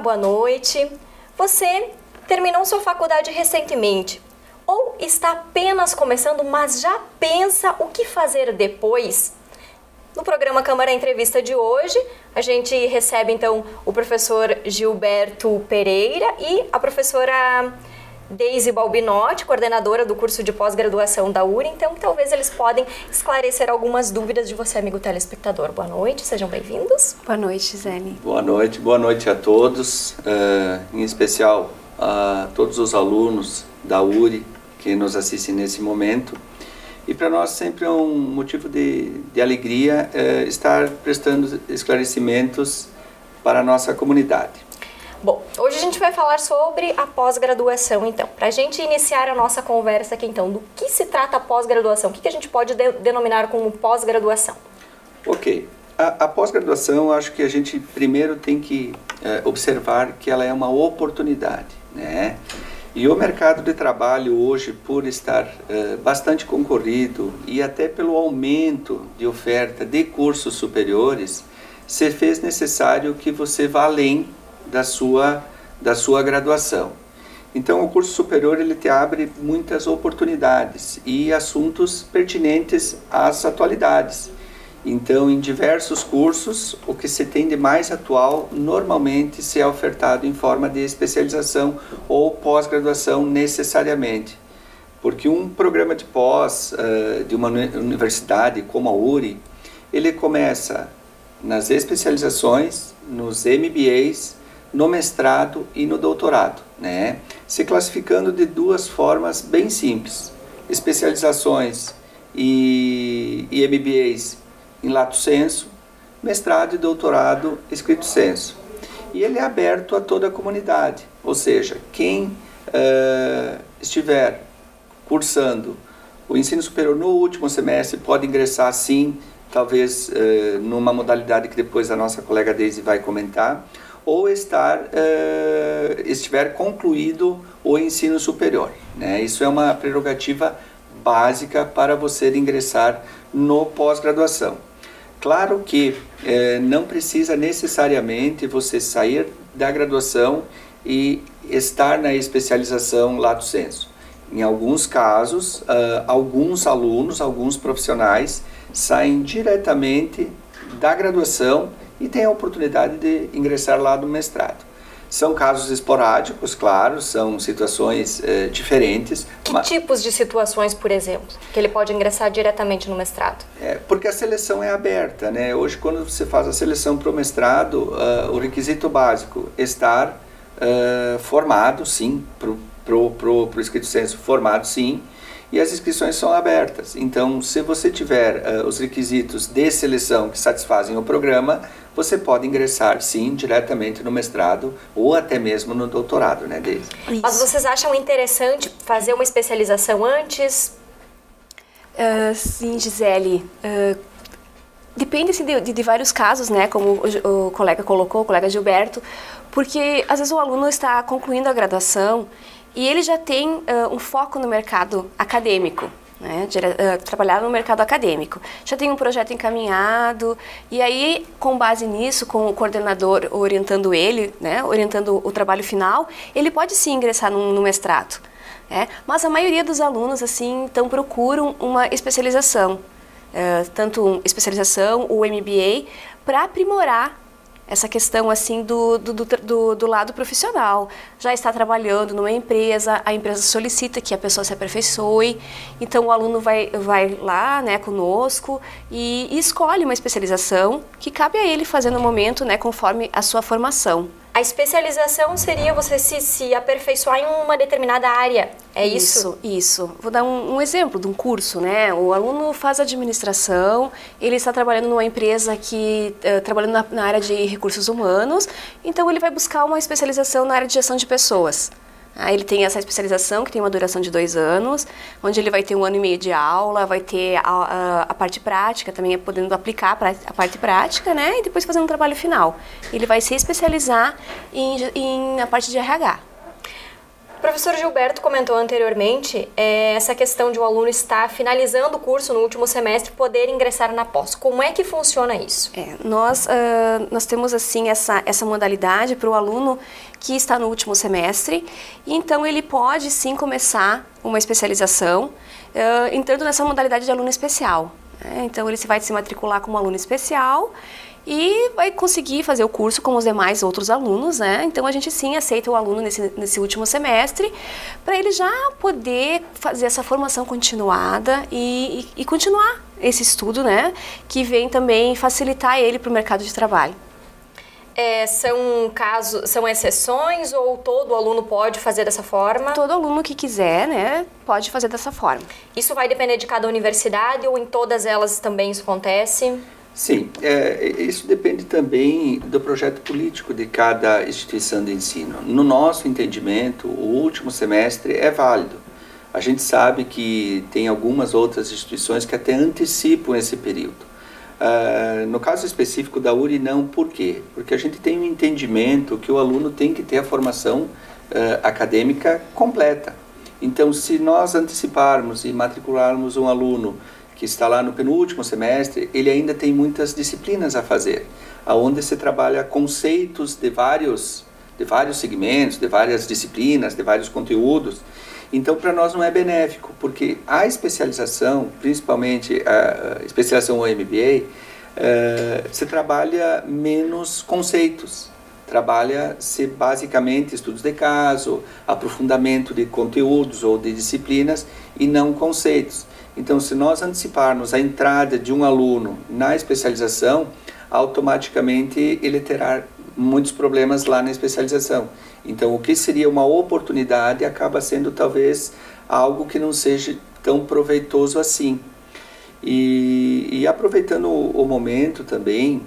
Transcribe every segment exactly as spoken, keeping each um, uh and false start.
boa noite. Você terminou sua faculdade recentemente ou está apenas começando, mas já pensa o que fazer depois? No programa Câmara Entrevista de hoje, a gente recebe então o professor Gilberto Pereira e a professora Deise Balbinotti, coordenadora do curso de pós-graduação da U R I. Então, talvez eles podem esclarecer algumas dúvidas de você, amigo telespectador. Boa noite, sejam bem-vindos. Boa noite, Gisele. Boa noite, boa noite a todos, uh, em especial a todos os alunos da U R I que nos assistem nesse momento. E para nós sempre é um motivo de, de alegria uh, estar prestando esclarecimentos para a nossa comunidade. Bom, hoje a gente vai falar sobre a pós-graduação, então. Para a gente iniciar a nossa conversa aqui, então, do que se trata a pós-graduação? O que, que a gente pode de denominar como pós-graduação? Ok. A, a pós-graduação, acho que a gente primeiro tem que é, observar que ela é uma oportunidade, né? E o mercado de trabalho hoje, por estar é, bastante concorrido e até pelo aumento de oferta de cursos superiores, se fez necessário que você vá além da sua, da sua graduação. Então, o curso superior ele te abre muitas oportunidades e assuntos pertinentes às atualidades. Então, em diversos cursos, o que se tem de mais atual normalmente se é ofertado em forma de especialização ou pós-graduação necessariamente. Porque um programa de pós uh, de uma universidade como a U R I, ele começa nas especializações, nos M B As, no mestrado e no doutorado, né? Se classificando de duas formas bem simples: especializações e, e M B As em lato sensu, mestrado e doutorado estricto sensu. E ele é aberto a toda a comunidade, ou seja, quem uh, estiver cursando o ensino superior no último semestre pode ingressar sim, talvez uh, numa modalidade que depois a nossa colega Deise vai comentar, ou estar, uh, estiver concluído o ensino superior, né? Isso é uma prerrogativa básica para você ingressar no pós-graduação. Claro que uh, não precisa necessariamente você sair da graduação e estar na especialização lato sensu. Em alguns casos, uh, alguns alunos, alguns profissionais saem diretamente da graduação e tem a oportunidade de ingressar lá no mestrado. São casos esporádicos, claro, são situações eh, diferentes. Que mas... tipos de situações, por exemplo, que ele pode ingressar diretamente no mestrado? É, porque a seleção é aberta, né? Hoje, quando você faz a seleção para o mestrado, uh, o requisito básico é estar uh, formado, sim, para o pro, pro, pro estricto sensu formado, sim, e as inscrições são abertas. Então, se você tiver uh, os requisitos de seleção que satisfazem o programa, você pode ingressar, sim, diretamente no mestrado ou até mesmo no doutorado, né, Deise? Mas vocês acham interessante fazer uma especialização antes? Uh, sim, Gisele. Uh, depende assim, de, de, de vários casos, né, como o, o colega colocou, o colega Gilberto, porque às vezes o aluno está concluindo a graduação e ele já tem uh, um foco no mercado acadêmico, né, de, uh, trabalhar no mercado acadêmico. Já tem um projeto encaminhado e aí, com base nisso, com o coordenador orientando ele, né, orientando o trabalho final, ele pode sim ingressar no, no mestrado. Né, mas a maioria dos alunos, assim, então procuram uma especialização, uh, tanto especialização ou M B A, para aprimorar essa questão assim do, do, do, do lado profissional. Já está trabalhando numa empresa, a empresa solicita que a pessoa se aperfeiçoe, então o aluno vai, vai lá, né, conosco e, e escolhe uma especialização que cabe a ele fazer no momento, né, conforme a sua formação. A especialização seria você se, se aperfeiçoar em uma determinada área, é isso? Isso, isso. Vou dar um, um exemplo de um curso, né? O aluno faz administração, ele está trabalhando numa empresa que, uh, trabalhando na, na área de recursos humanos, então ele vai buscar uma especialização na área de gestão de pessoas. Ah, ele tem essa especialização que tem uma duração de dois anos, onde ele vai ter um ano e meio de aula, vai ter a, a, a parte prática, também podendo aplicar a parte prática, né? E depois fazer um trabalho final. Ele vai se especializar em, em, na parte de R H. professor Gilberto comentou anteriormente é, essa questão de o aluno estar finalizando o curso no último semestre poder ingressar na pós. Como é que funciona isso? É, nós, uh, nós temos assim essa, essa modalidade para o aluno que está no último semestre, e então ele pode sim começar uma especialização uh, entrando nessa modalidade de aluno especial. Né? Então ele vai se matricular como aluno especial e vai conseguir fazer o curso como os demais outros alunos, né? Então a gente sim aceita o aluno nesse, nesse último semestre para ele já poder fazer essa formação continuada e, e, e continuar esse estudo, né? Que vem também facilitar ele para o mercado de trabalho. É, são casos, são exceções ou todo aluno pode fazer dessa forma? Todo aluno que quiser, né, pode fazer dessa forma. Isso vai depender de cada universidade ou em todas elas também isso acontece? Sim, é, isso depende também do projeto político de cada instituição de ensino. No nosso entendimento, o último semestre é válido. A gente sabe que tem algumas outras instituições que até antecipam esse período. Uh, no caso específico da U R I, não. Por quê? Porque a gente tem um entendimento que o aluno tem que ter a formação uh, acadêmica completa. Então, se nós anteciparmos e matricularmos um aluno que está lá no penúltimo semestre, ele ainda tem muitas disciplinas a fazer, aonde se trabalha conceitos de vários, de vários segmentos, de várias disciplinas, de vários conteúdos. Então, para nós não é benéfico, porque a especialização, principalmente a especialização ou M B A, uh, se trabalha menos conceitos. Trabalha-se basicamente estudos de caso, aprofundamento de conteúdos ou de disciplinas e não conceitos. Então, se nós anteciparmos a entrada de um aluno na especialização, automaticamente ele terá muitos problemas lá na especialização. Então, o que seria uma oportunidade acaba sendo talvez algo que não seja tão proveitoso assim. E, e aproveitando o, o momento também,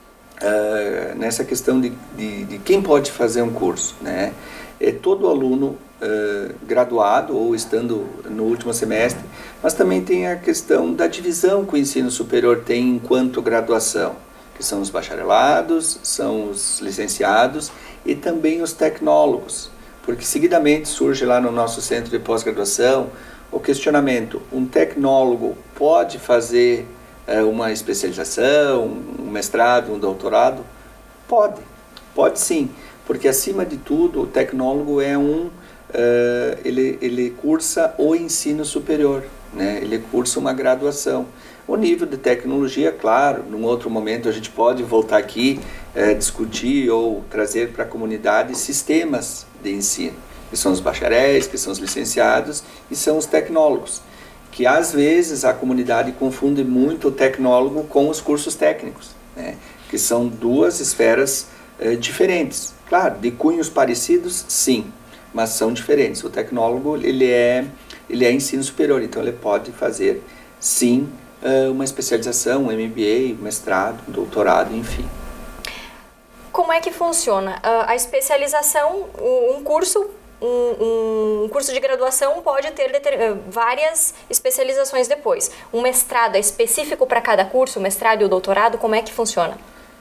uh, nessa questão de, de, de quem pode fazer um curso, né? É todo aluno uh, graduado ou estando no último semestre, mas também tem a questão da divisão que o ensino superior tem enquanto graduação, que são os bacharelados, são os licenciados e também os tecnólogos, porque seguidamente surge lá no nosso centro de pós-graduação o questionamento: um tecnólogo pode fazer uh, uma especialização, um mestrado, um doutorado? Pode, pode sim, porque acima de tudo o tecnólogo é um, uh, ele, ele cursa o ensino superior, né? Ele cursa uma graduação. O nível de tecnologia, claro, num outro momento a gente pode voltar aqui, é, discutir ou trazer para a comunidade sistemas de ensino, que são os bacharéis, que são os licenciados e são os tecnólogos, que às vezes a comunidade confunde muito o tecnólogo com os cursos técnicos, né? Que são duas esferas é, diferentes. Claro, de cunhos parecidos, sim, mas são diferentes. O tecnólogo, ele é, ele é ensino superior, então ele pode fazer, sim, uma especialização, um M B A, mestrado, doutorado, enfim. Como é que funciona? A especialização, um curso, um, um curso de graduação pode ter várias especializações depois. Um mestrado é específico para cada curso, o mestrado e o doutorado, como é que funciona?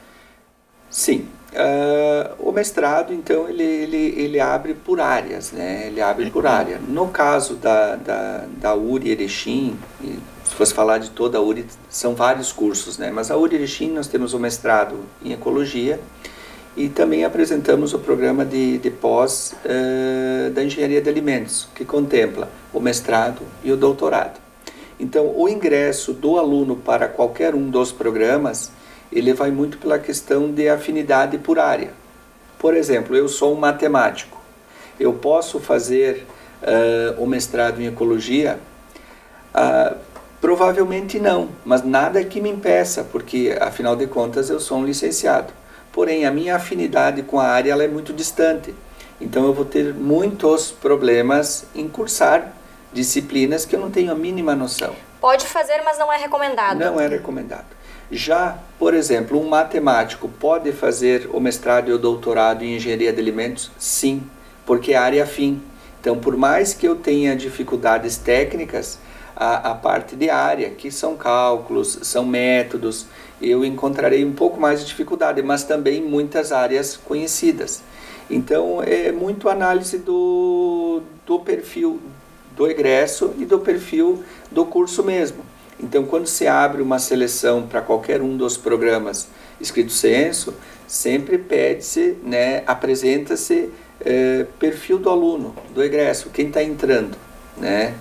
Sim. Uh, o mestrado, então, ele, ele, ele abre por áreas, né? Ele abre por área. No caso da, da, da U R I Erechim, se fosse falar de toda a U R I, são vários cursos, né? Mas a U R I Erechim nós temos o mestrado em Ecologia e também apresentamos o programa de, de pós uh, da Engenharia de Alimentos, que contempla o mestrado e o doutorado. Então, o ingresso do aluno para qualquer um dos programas, ele vai muito pela questão de afinidade por área. Por exemplo, eu sou um matemático, eu posso fazer uh, o mestrado em Ecologia? Uh, provavelmente não, mas nada que me impeça, porque afinal de contas eu sou um licenciado. Porém, a minha afinidade com a área ela é muito distante, então eu vou ter muitos problemas em cursar disciplinas que eu não tenho a mínima noção. Pode fazer, mas não é recomendado. Não é recomendado. Já, por exemplo, um matemático pode fazer o mestrado e o doutorado em engenharia de alimentos? Sim, porque é área afim. Então, por mais que eu tenha dificuldades técnicas, a, a parte de área, que são cálculos, são métodos, eu encontrarei um pouco mais de dificuldade, mas também muitas áreas conhecidas. Então, é muito análise do, do perfil do egresso e do perfil do curso mesmo. Então, quando se abre uma seleção para qualquer um dos programas estrito sensu, sempre pede-se, né, apresenta-se é, perfil do aluno, do egresso, quem está entrando, né,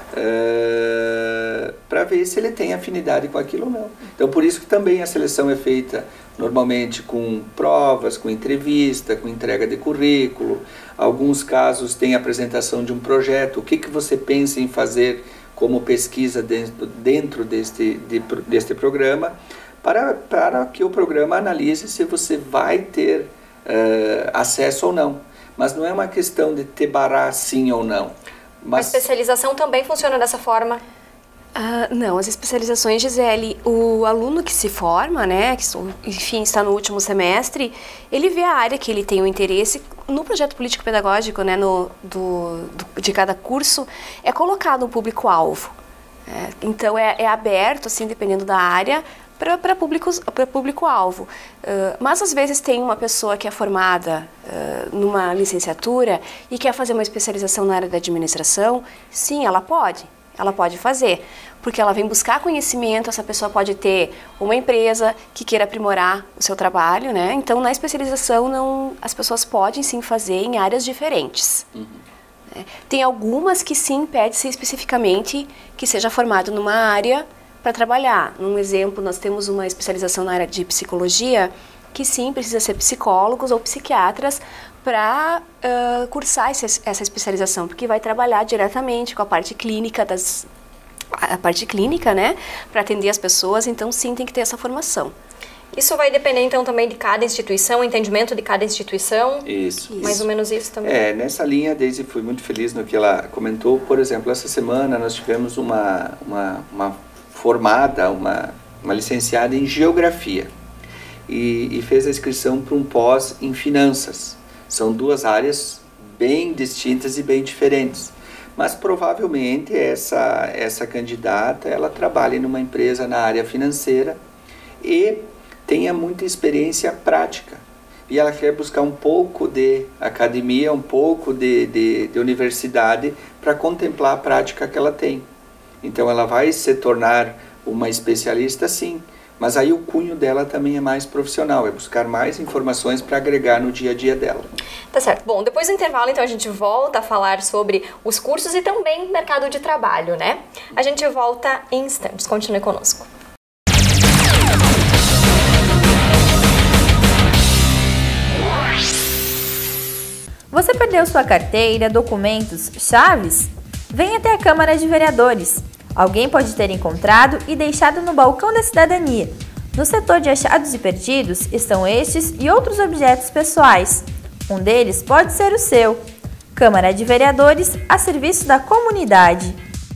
é, para ver se ele tem afinidade com aquilo ou não. Então, por isso que também a seleção é feita normalmente com provas, com entrevista, com entrega de currículo. Alguns casos tem apresentação de um projeto, o que, que você pensa em fazer como pesquisa dentro, dentro deste, de, deste programa, para, para que o programa analise se você vai ter uh, acesso ou não. Mas não é uma questão de te barrar sim ou não. Mas... A especialização também funciona dessa forma? Uh, não, as especializações, Gisele, o aluno que se forma, né, que enfim está no último semestre, ele vê a área que ele tem o interesse no projeto político-pedagógico, né, no, do, do, de cada curso, é colocado um público-alvo. É, então é, é aberto, assim, dependendo da área, para públicos, para público-alvo. Uh, mas às vezes tem uma pessoa que é formada uh, numa licenciatura e quer fazer uma especialização na área da administração, sim, ela pode. Ela pode fazer, porque ela vem buscar conhecimento, essa pessoa pode ter uma empresa que queira aprimorar o seu trabalho, né? Então, na especialização, não, as pessoas podem sim fazer em áreas diferentes. Uhum. É, tem algumas que sim pede-se especificamente que seja formado numa área para trabalhar. Um exemplo, nós temos uma especialização na área de psicologia, que sim precisa ser psicólogos ou psiquiatras para uh, cursar esse, essa especialização, porque vai trabalhar diretamente com a parte clínica das a parte clínica, né, para atender as pessoas. Então sim, tem que ter essa formação. Isso vai depender então também de cada instituição, o entendimento de cada instituição? Isso. Mais isso. ou menos isso também? É, nessa linha, Daisy, fui muito feliz no que ela comentou. Por exemplo, essa semana nós tivemos uma, uma, uma formada, uma, uma licenciada em Geografia e, e fez a inscrição para um pós em Finanças. São duas áreas bem distintas e bem diferentes. Mas provavelmente essa, essa candidata, ela trabalha numa empresa na área financeira e tenha muita experiência prática. E ela quer buscar um pouco de academia, um pouco de, de, de universidade para contemplar a prática que ela tem. Então ela vai se tornar uma especialista, sim. Mas aí o cunho dela também é mais profissional, é buscar mais informações para agregar no dia a dia dela. Tá certo. Bom, depois do intervalo, então, a gente volta a falar sobre os cursos e também mercado de trabalho, né? A gente volta em instantes. Continue conosco. Você perdeu sua carteira, documentos, chaves? Venha até a Câmara de Vereadores. Alguém pode ter encontrado e deixado no balcão da cidadania. No setor de achados e perdidos estão estes e outros objetos pessoais. Um deles pode ser o seu. Câmara de Vereadores a serviço da comunidade.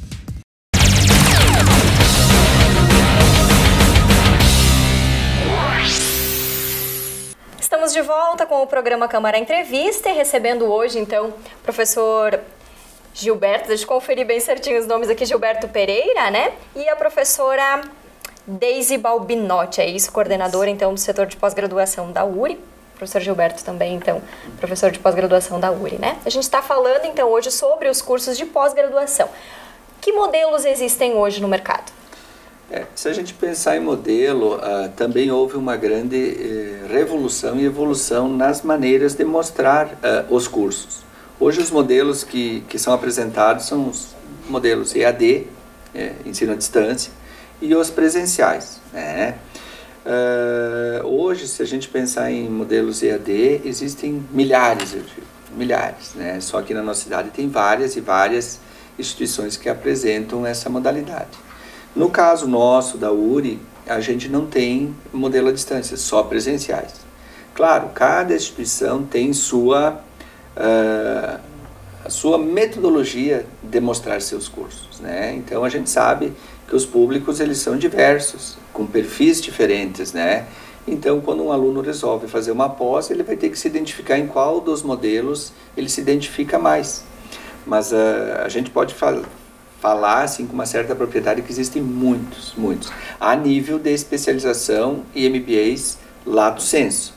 Estamos de volta com o programa Câmara Entrevista e recebendo hoje, então, o professor Gilberto, deixa eu conferir bem certinho os nomes aqui, Gilberto Pereira, né? E a professora Daisy Balbinotti, é isso, coordenadora, então, do setor de pós-graduação da U R I. Professor Gilberto também, então, professor de pós-graduação da U R I, né? A gente está falando, então, hoje sobre os cursos de pós-graduação. Que modelos existem hoje no mercado? É, se a gente pensar em modelo, uh, também houve uma grande uh, revolução e evolução nas maneiras de mostrar uh, os cursos. Hoje os modelos que, que são apresentados são os modelos E A D, é, ensino à distância, e os presenciais, né? Uh, hoje, se a gente pensar em modelos E A D, existem milhares, eu digo, milhares, né? Só que na nossa cidade tem várias e várias instituições que apresentam essa modalidade. No caso nosso, da U R I, a gente não tem modelo à distância, só presenciais. Claro, cada instituição tem sua... Uh, a sua metodologia de mostrar seus cursos, né? Então a gente sabe que os públicos eles são diversos, com perfis diferentes, né? Então quando um aluno resolve fazer uma pós, ele vai ter que se identificar em qual dos modelos ele se identifica mais. Mas uh, a gente pode fa falar assim com uma certa propriedade que existem muitos, muitos, a nível de especialização e M B As lato sensu.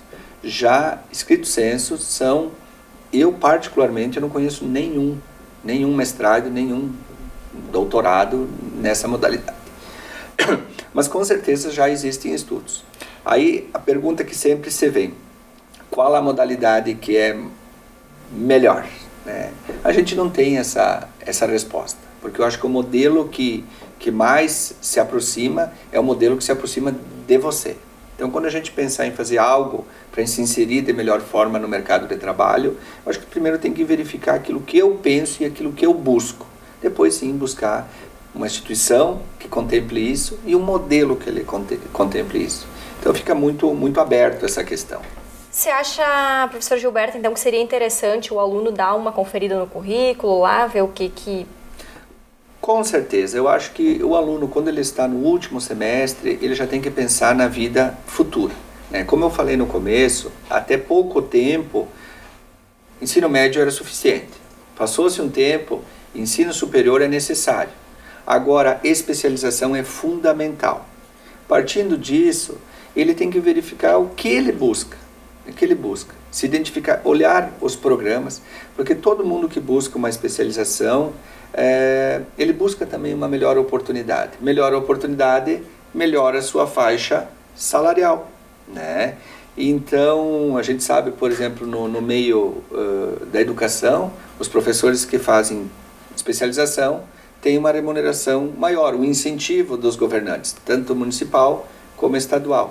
já escrito sensu são, eu particularmente, eu não conheço nenhum, nenhum mestrado, nenhum doutorado nessa modalidade. Mas com certeza já existem estudos. Aí a pergunta que sempre se vem, qual a modalidade que é melhor? Né? A gente não tem essa, essa resposta, porque eu acho que o modelo que, que mais se aproxima é o modelo que se aproxima de você. Então, quando a gente pensar em fazer algo para se inserir de melhor forma no mercado de trabalho, eu acho que primeiro tem que verificar aquilo que eu penso e aquilo que eu busco. Depois, sim, buscar uma instituição que contemple isso e um modelo que ele contemple isso. Então, fica muito, muito aberto essa questão. Você acha, professor Gilberto, então, que seria interessante o aluno dar uma conferida no currículo, lá, ver o que que... Com certeza. Eu acho que o aluno, quando ele está no último semestre, ele já tem que pensar na vida futura. Né? Como eu falei no começo, até pouco tempo, ensino médio era suficiente. Passou-se um tempo, ensino superior é necessário. Agora, especialização é fundamental. Partindo disso, ele tem que verificar o que ele busca. O que ele busca. Se identificar, olhar os programas, porque todo mundo que busca uma especialização, é, ele busca também uma melhor oportunidade. Melhor oportunidade, melhora a sua faixa salarial. Né? Então, a gente sabe, por exemplo, no, no meio uh, da educação, os professores que fazem especialização têm uma remuneração maior, um incentivo dos governantes, tanto municipal como estadual.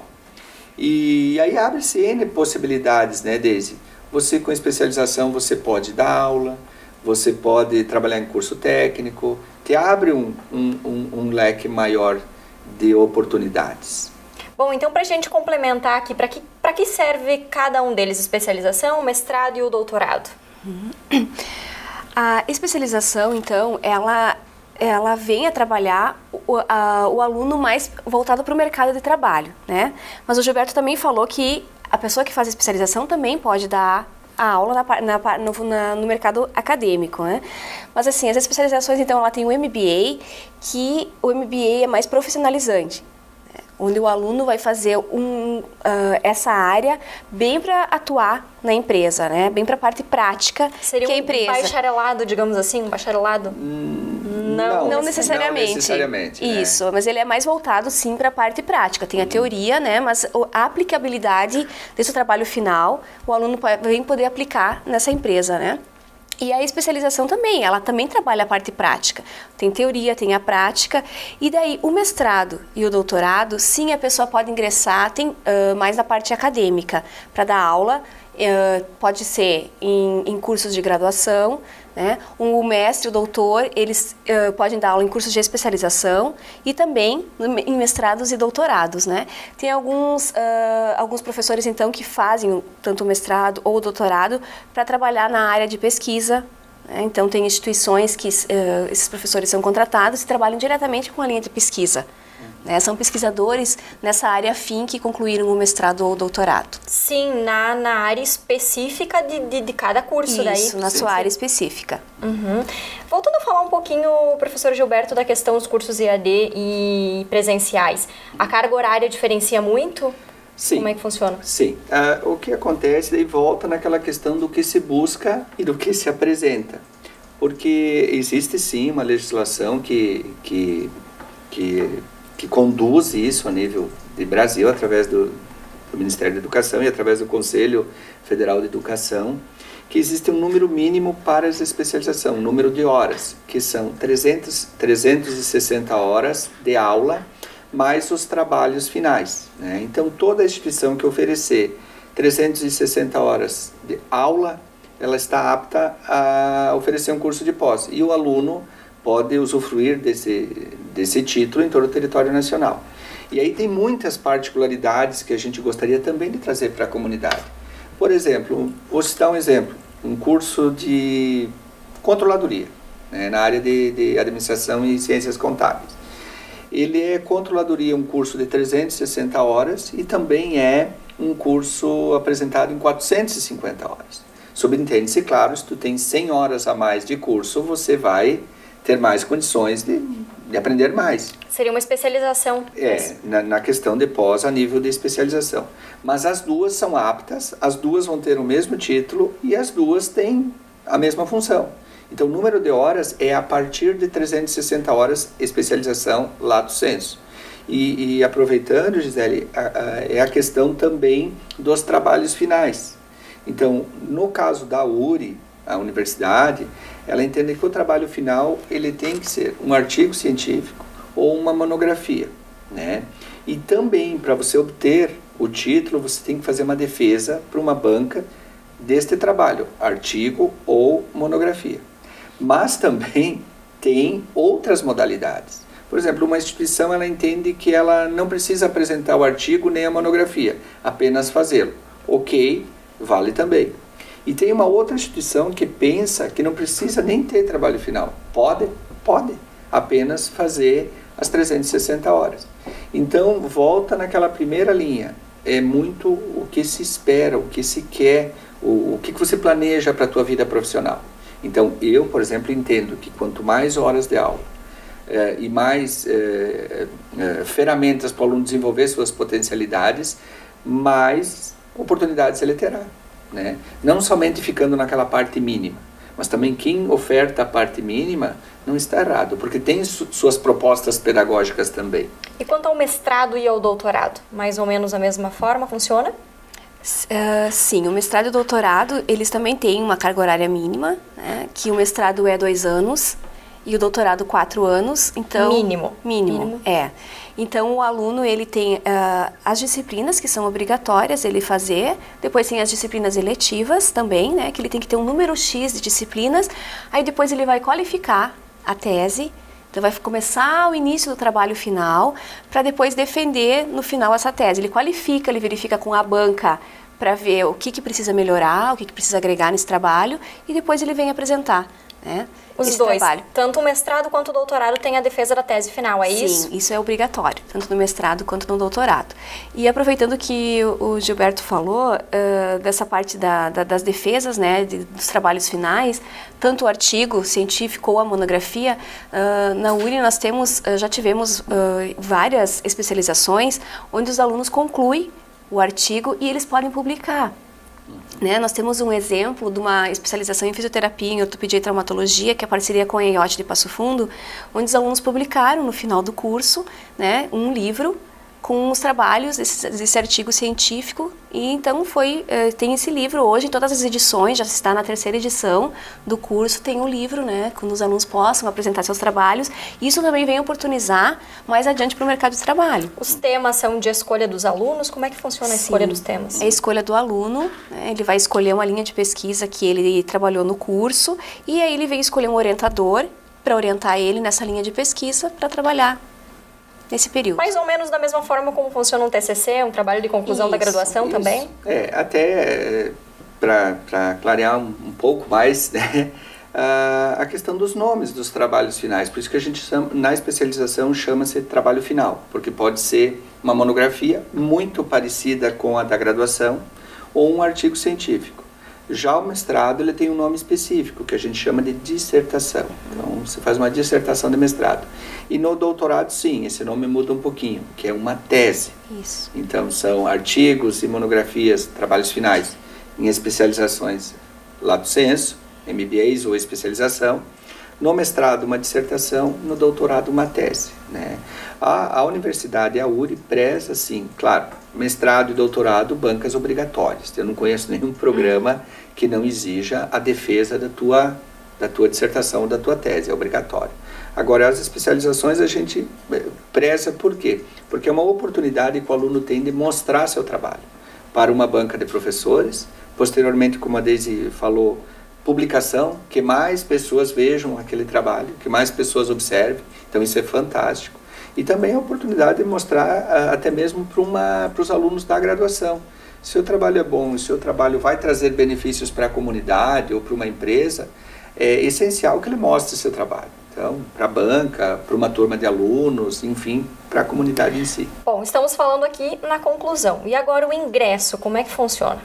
E aí abre-se N possibilidades, né, Deise? Você com especialização, você pode dar aula, você pode trabalhar em curso técnico, te abre um, um, um, um leque maior de oportunidades. Bom, então para a gente complementar aqui, para que, para que serve cada um deles? Especialização, mestrado e o doutorado? A especialização, então, ela... ela vem a trabalhar o, a, o aluno mais voltado para o mercado de trabalho, né? Mas o Gilberto também falou que a pessoa que faz a especialização também pode dar a aula na, na, no, na, no mercado acadêmico, né? Mas assim, as especializações, então, ela tem o M B A, que o M B A é mais profissionalizante, né? Onde o aluno vai fazer um, uh, essa área bem para atuar na empresa, né? Bem para a parte prática. Seria que um a empresa... bacharelado, digamos assim, um bacharelado? Hum, Não, não, necessariamente. Não necessariamente. Isso, né? mas ele é mais voltado sim para a parte prática. Tem a teoria, né? Mas a aplicabilidade desse trabalho final, o aluno vem poder aplicar nessa empresa, né? E a especialização também, ela também trabalha a parte prática. Tem teoria, tem a prática. E daí, o mestrado e o doutorado, sim, a pessoa pode ingressar tem, uh, mais na parte acadêmica, para dar aula. Uh, pode ser em, em cursos de graduação, né? O mestre, o doutor, eles uh, podem dar aula em cursos de especialização e também em mestrados e doutorados, né? Tem alguns, uh, alguns professores, então, que fazem tanto o mestrado ou o doutorado para trabalhar na área de pesquisa, né? Então, tem instituições que uh, esses professores são contratados e trabalham diretamente com a linha de pesquisa. Né? São pesquisadores nessa área afim que concluíram o mestrado ou o doutorado. Sim, na, na área específica de, de, de cada curso. Isso, daí. Isso, na sim, sua sim. área específica. Uhum. Voltando a falar um pouquinho, professor Gilberto, da questão dos cursos E A D e presenciais. A carga horária diferencia muito? Sim. Como é que funciona? Sim. Uh, o que acontece, daí volta naquela questão do que se busca e do que se apresenta. Porque existe sim uma legislação que... que, que que conduz isso a nível de Brasil, através do, do Ministério da Educação e através do Conselho Federal de Educação, que existe um número mínimo para essa especialização, um número de horas, que são trezentas, trezentas e sessenta horas de aula, mais os trabalhos finais. Né? Então, toda instituição que oferecer trezentas e sessenta horas de aula, ela está apta a oferecer um curso de pós. E o aluno pode usufruir desse, desse título em todo o território nacional. E aí tem muitas particularidades que a gente gostaria também de trazer para a comunidade. Por exemplo, vou citar um exemplo, um curso de controladoria, né, na área de, de administração e ciências contábeis. Ele é controladoria, um curso de trezentas e sessenta horas e também é um curso apresentado em quatrocentas e cinquenta horas. Subentende-se, claro, se tu tem cem horas a mais de curso, você vai ter mais condições de, de aprender mais. Seria uma especialização. É, na, na questão de pós a nível de especialização. Mas as duas são aptas, as duas vão ter o mesmo título e as duas têm a mesma função. Então, o número de horas é a partir de trezentas e sessenta horas especialização lato sensu. E, e aproveitando, Gisele, a, a, é a questão também dos trabalhos finais. Então, no caso da U R I, a universidade, ela entende que o trabalho final ele tem que ser um artigo científico ou uma monografia, né? E também, para você obter o título, você tem que fazer uma defesa para uma banca deste trabalho, artigo ou monografia. Mas também tem outras modalidades. Por exemplo, uma instituição ela entende que ela não precisa apresentar o artigo nem a monografia, apenas fazê-lo. Ok, vale também. E tem uma outra instituição que pensa que não precisa nem ter trabalho final. Pode? Pode. Apenas fazer as trezentas e sessenta horas. Então, volta naquela primeira linha. É muito o que se espera, o que se quer, o, o que você planeja para a tua vida profissional. Então, eu, por exemplo, entendo que quanto mais horas de aula eh, e mais eh, eh, ferramentas para o aluno desenvolver suas potencialidades, mais oportunidades ele terá. Né? Não somente ficando naquela parte mínima, mas também quem oferta a parte mínima não está errado, porque tem su suas propostas pedagógicas também. E quanto ao mestrado e ao doutorado? Mais ou menos a mesma forma funciona? Uh, sim, o mestrado e o doutorado, eles também têm uma carga horária mínima, né? Que o mestrado é dois anos e o doutorado quatro anos, então... Mínimo. Mínimo, Mínimo. é. Então, o aluno, ele tem uh, as disciplinas que são obrigatórias ele fazer, depois tem as disciplinas eletivas também, né, que ele tem que ter um número X de disciplinas, aí depois ele vai qualificar a tese, então vai começar o início do trabalho final, para depois defender no final essa tese. Ele qualifica, ele verifica com a banca para ver o que, que precisa melhorar, o que, que precisa agregar nesse trabalho, e depois ele vem apresentar, né? Os esse dois, trabalho. Tanto o mestrado quanto o doutorado tem a defesa da tese final, é Sim, isso? Sim, isso é obrigatório, tanto no mestrado quanto no doutorado. E aproveitando que o Gilberto falou uh, dessa parte da, da, das defesas, né, de, dos trabalhos finais, tanto o artigo científico ou a monografia, uh, na U R I nós temos, uh, já tivemos uh, várias especializações onde os alunos concluem o artigo e eles podem publicar. Né, nós temos um exemplo de uma especialização em fisioterapia, em ortopedia e traumatologia, que é a parceria com a E I O T de Passo Fundo, onde os alunos publicaram no final do curso, né, um livro com os trabalhos desse, desse artigo científico, e então foi, eh, tem esse livro hoje em todas as edições, já está na terceira edição do curso, tem o livro, né, quando os alunos possam apresentar seus trabalhos. Isso também vem oportunizar mais adiante para o mercado de trabalho. Os temas são de escolha dos alunos? Como é que funciona a escolha Sim, dos temas? É a escolha do aluno, né, ele vai escolher uma linha de pesquisa que ele trabalhou no curso, e aí ele vem escolher um orientador para orientar ele nessa linha de pesquisa para trabalhar nesse período. Mais ou menos da mesma forma como funciona um T C C, um trabalho de conclusão Isso, da graduação Isso. também? É, até para clarear um, um pouco mais, né, a, a questão dos nomes dos trabalhos finais. Por isso que a gente, chama, na especialização, chama-se trabalho final, porque pode ser uma monografia muito parecida com a da graduação ou um artigo científico. Já o mestrado, ele tem um nome específico, que a gente chama de dissertação. Então, você faz uma dissertação de mestrado. E no doutorado, sim, esse nome muda um pouquinho, que é uma tese. Isso. Então, são artigos e monografias, trabalhos finais, em especializações lato sensu, M B As ou especialização. No mestrado, uma dissertação, no doutorado, uma tese, né? A, a universidade, a U R I, preza, sim, claro, mestrado e doutorado, bancas obrigatórias. Eu não conheço nenhum programa que não exija a defesa da tua, da tua dissertação, da tua tese, é obrigatório. Agora, as especializações a gente preza por quê? Porque é uma oportunidade que o aluno tem de mostrar seu trabalho para uma banca de professores, posteriormente, como a Deise falou, publicação, que mais pessoas vejam aquele trabalho, que mais pessoas observem, então isso é fantástico. E também a oportunidade de mostrar até mesmo para os alunos da graduação. Se o trabalho é bom, se o trabalho vai trazer benefícios para a comunidade ou para uma empresa, é essencial que ele mostre seu trabalho. Então, para a banca, para uma turma de alunos, enfim, para a comunidade em si. Bom, estamos falando aqui na conclusão. E agora o ingresso, como é que funciona?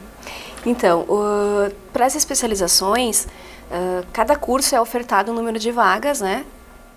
Então, uh, para as especializações, uh, cada curso é ofertado um número de vagas, né?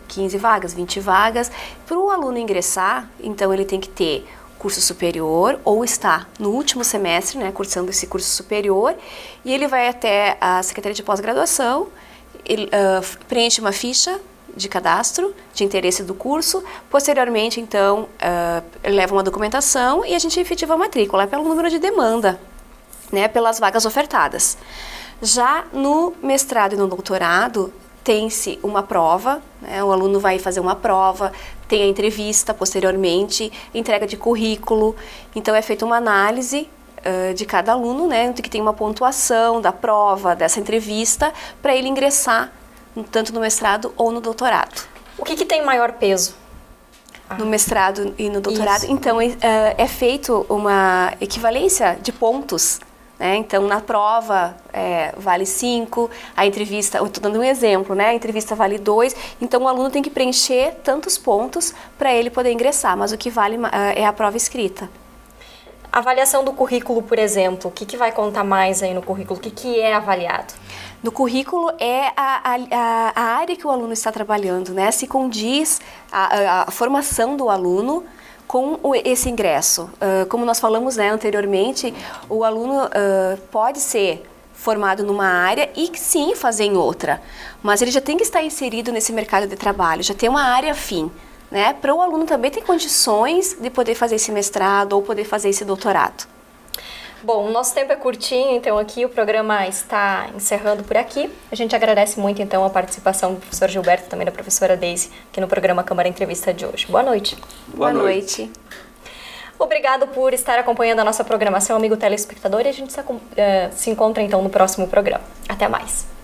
quinze vagas, vinte vagas. Para o aluno ingressar, então ele tem que ter curso superior ou está no último semestre, né, cursando esse curso superior, e ele vai até a Secretaria de Pós-Graduação, ele uh, preenche uma ficha de cadastro, de interesse do curso, posteriormente, então, uh, ele leva uma documentação e a gente efetiva a matrícula, é pelo número de demanda, né, pelas vagas ofertadas. Já no mestrado e no doutorado, tem-se uma prova, né, o aluno vai fazer uma prova, tem a entrevista posteriormente, entrega de currículo, então é feita uma análise uh, de cada aluno, né, que tem uma pontuação da prova, dessa entrevista, para ele ingressar tanto no mestrado ou no doutorado. O que, que tem maior peso? Ah. No mestrado e no doutorado, Isso. então é, é feito uma equivalência de pontos. Né? Então, na prova é, vale cinco, a entrevista, eu estou dando um exemplo, né? A entrevista vale dois, então o aluno tem que preencher tantos pontos para ele poder ingressar, mas o que vale uh, é a prova escrita. A avaliação do currículo, por exemplo, o que, que vai contar mais aí no currículo? O que, que é avaliado? No currículo é a, a, a área que o aluno está trabalhando, né? Se condiz a, a, a formação do aluno com esse ingresso. Uh, como nós falamos, né, anteriormente, o aluno uh, pode ser formado numa área e sim fazer em outra, mas ele já tem que estar inserido nesse mercado de trabalho, já tem uma área afim, né, para o aluno também ter condições de poder fazer esse mestrado ou poder fazer esse doutorado. Bom, o nosso tempo é curtinho, então aqui o programa está encerrando por aqui. A gente agradece muito, então, a participação do professor Gilberto e também da professora Deise aqui no programa Câmara Entrevista de hoje. Boa noite. Boa, Boa noite. noite. Obrigado por estar acompanhando a nossa programação, amigo telespectador, e a gente se, uh, se encontra, então, no próximo programa. Até mais.